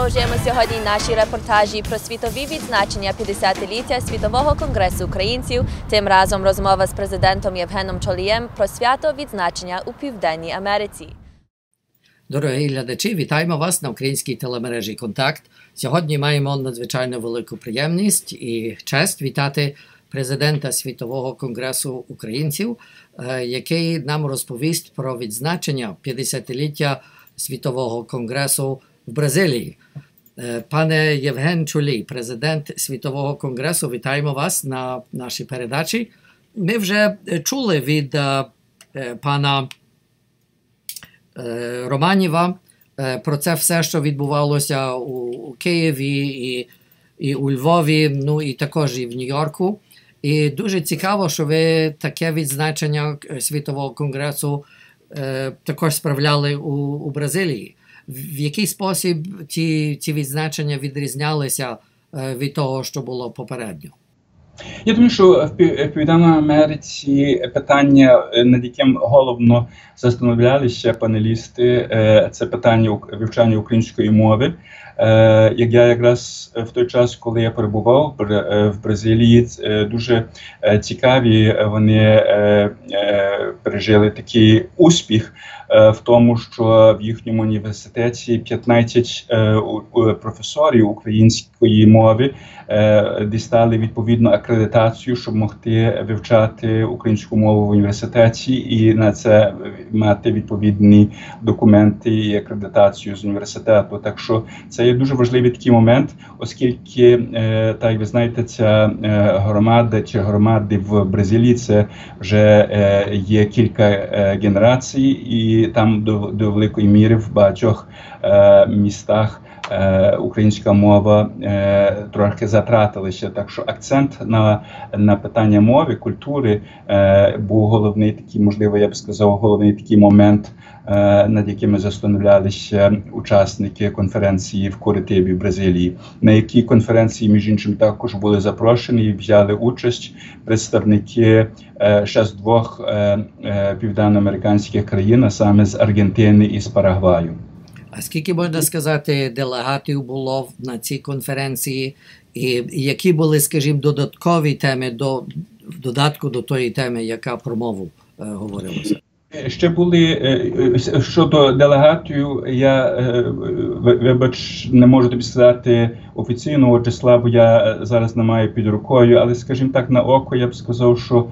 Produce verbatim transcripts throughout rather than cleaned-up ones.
продовжуємо сьогодні наші репортажі про світові відзначення п'ятдесятиліття Світового конгресу українців. Тим разом розмова з президентом Євгеном Чолієм про свято відзначення у Південній Америці. Дорогі глядачі, вітаємо вас на українській телемережі «Контакт». Сьогодні маємо надзвичайно велику приємність і честь вітати президента Світового конгресу українців, який нам розповість про відзначення п'ятдесятиліття Світового конгресу в Бразилії. Пане Євген Чолій, президент Світового конгресу, вітаємо вас на нашій передачі. Ми вже чули від е, пана е, Романіва е, про це все, що відбувалося у, у Києві і, і у Львові, ну і також і в Нью-Йорку. І дуже цікаво, що ви таке відзначення Світового конгресу е, також справляли у, у Бразилії. В який спосіб ці, ці відзначення відрізнялися е, від того, що було попередньо? Я думаю, що в Південній Америці питання, над яким головно застановлялися панелісти, це питання вивчання української мови. Як я якраз в той час, коли я перебував в Бразилії, дуже цікаві вони пережили такий успіх в тому, що в їхньому університеті п'ятнадцять професорів української мови дістали відповідну акредитацію, щоб могти вивчати українську мову в університеті і на це мати відповідні документи і акредитацію з університету. Так що це є дуже важливий такий момент, оскільки, так як ви знаєте, ця громада чи громади в Бразилії це вже є кілька генерацій, і там до, до великої міри в багатьох містах українська мова е, трохи затратилася, так що акцент на, на питання мови, культури е, був головний такий, можливо, я б сказав, головний такий момент, е, над якими застановлялися учасники конференції в Куритибі, в Бразилії, на якій конференції, між іншим, також були запрошені і взяли участь представники е, ще з двох е, е, південноамериканських країн, а саме з Аргентини і з Парагваю. А скільки, можна сказати, делегатів було на цій конференції, і які були, скажімо, додаткові теми, до, в додатку до тої теми, яка про мову е, говорилася? Ще були, щодо делегатів, я, вибач, не можу тобі сказати офіційного числа, бо я зараз не маю під рукою, але, скажімо так, на око я б сказав, що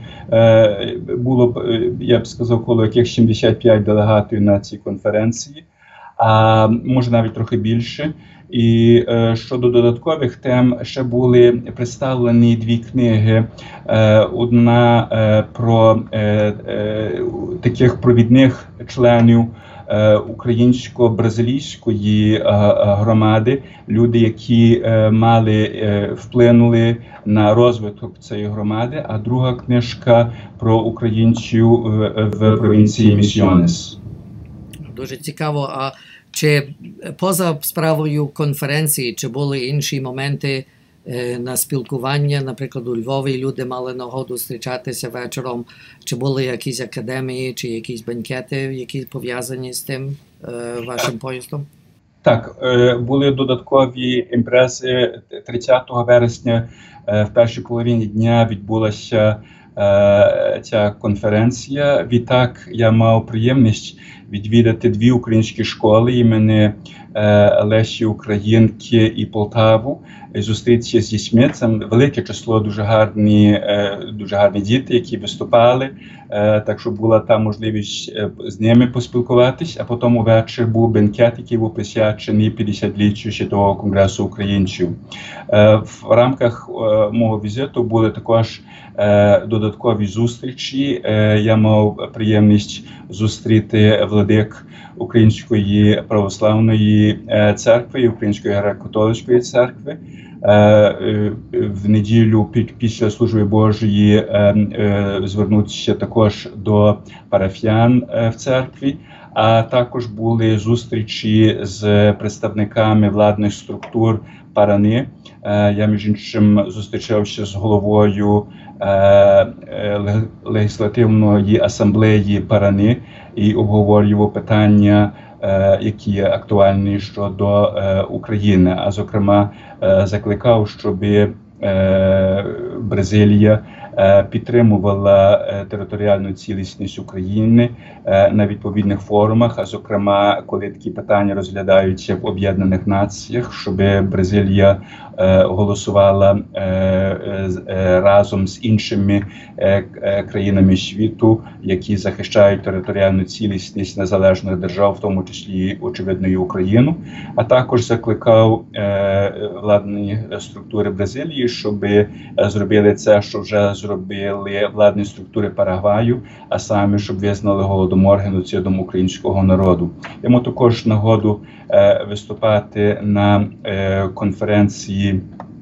було, я б сказав, коло яких сімдесят п'ять делегатів на цій конференції. А може навіть трохи більше. І е, щодо додаткових тем, ще були представлені дві книги. Е, одна е, про е, е, таких провідних членів е, українсько-бразилійської е, громади, люди, які е, мали, е, вплинули на розвиток цієї громади, а друга книжка про українців в, в провінції Місіонес. Дуже цікаво. А чи поза справою конференції, чи були інші моменти е, на спілкування? Наприклад, у Львові люди мали нагоду зустрічатися вечором. Чи були якісь академії, чи якісь бенкети, які пов'язані з тим е, вашим поїздом? Так, е, були додаткові імпрези. тридцятого вересня е, в першій половині дня відбулася е, ця конференція. Відтак я мав приємність відвідати дві українські школи імені е, Лесі Українки і Полтаву, зустрітися з дітьми. Це велике число, дуже гарні, е, дуже гарні діти, які виступали, е, так що була там можливість е, з ними поспілкуватись, а потім увечері був бенкет, який був присвячений п'ятдесятиліттю Світового конгресу українців. Е, в рамках е, мого візиту були також е, додаткові зустрічі. Е, я мав приємність зустріти владик Української православної церкви, Української греко-католицької церкви. В неділю після служби Божої звернутися також до парафіян в церкві, а також були зустрічі з представниками владних структур Парани. Я, між іншим, зустрічався з головою легіслативної асамблеї Парани і обговорював питання які є актуальні щодо України, а зокрема закликав, щоб Бразилія підтримувала територіальну цілісність України на відповідних форумах, а зокрема, коли такі питання розглядаються в Об'єднаних Націях, щоб Бразилія голосувала разом з іншими країнами світу, які захищають територіальну цілісність незалежних держав, в тому числі, очевидно, і Україну, а також закликав владні структури Бразилії, щоб зробили це, що вже зробили владні структури Парагваю, а саме, щоб визнали голодомор геноцидом українського народу. Йому також нагоду виступати на конференції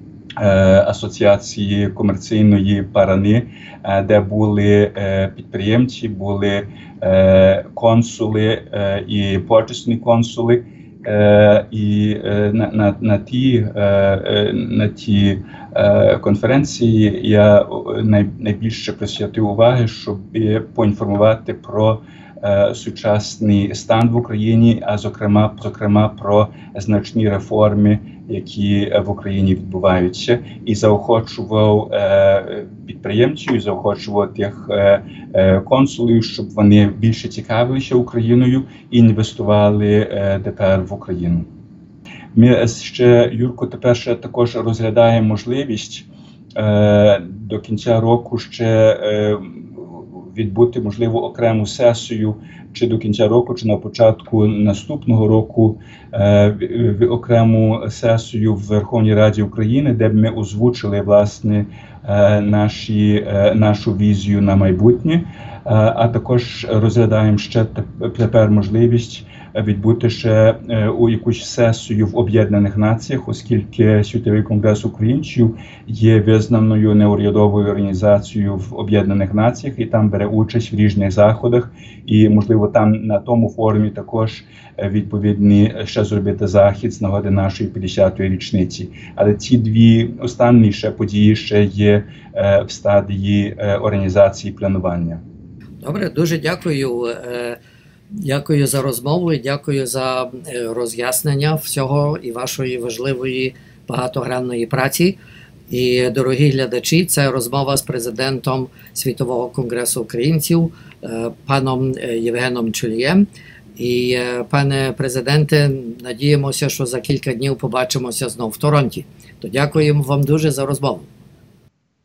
Асоціації комерційної Парани, де були підприємці, були консули і почесні консули. І на, на, на ті, на ті конференції я най, найбільше присвятив уваги, щоб поінформувати про сучасний стан в Україні, а зокрема, зокрема про значні реформи, які в Україні відбуваються, і заохочував підприємців, і заохочував тих консулів, щоб вони більше цікавилися Україною і інвестували тепер в Україну. Ми ще, Юрко, тепер ще також розглядаємо можливість до кінця року ще відбути, можливо, окрему сесію, чи до кінця року, чи на початку наступного року, е, окрему сесію в Верховній Раді України, де б ми озвучили, власне, е, наші, е, нашу візію на майбутнє, е, а також розглядаємо ще тепер можливість відбути ще е, у якусь сесію в Об'єднаних Націях, оскільки Світовий конгрес українців є визнаною неурядовою організацією в Об'єднаних Націях і там бере участь в різних заходах, і, можливо, там на тому форумі також відповідні ще зробити захід з нагоди нашої п'ятдесятої річниці. Але ці дві останні ще події ще є е, в стадії е, організації планування. Добре, дуже дякую. Дякую за розмову і дякую за роз'яснення всього і вашої важливої багатогранної праці. І, дорогі глядачі, це розмова з президентом Світового конгресу українців, паном Євгеном Чолієм. І, пане президенте, надіємося, що за кілька днів побачимося знову в Торонті. То дякуємо вам дуже за розмову.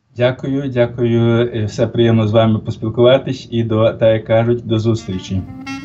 Дякую, дякую. Все приємно з вами поспілкуватись і, до, так як кажуть, до зустрічі.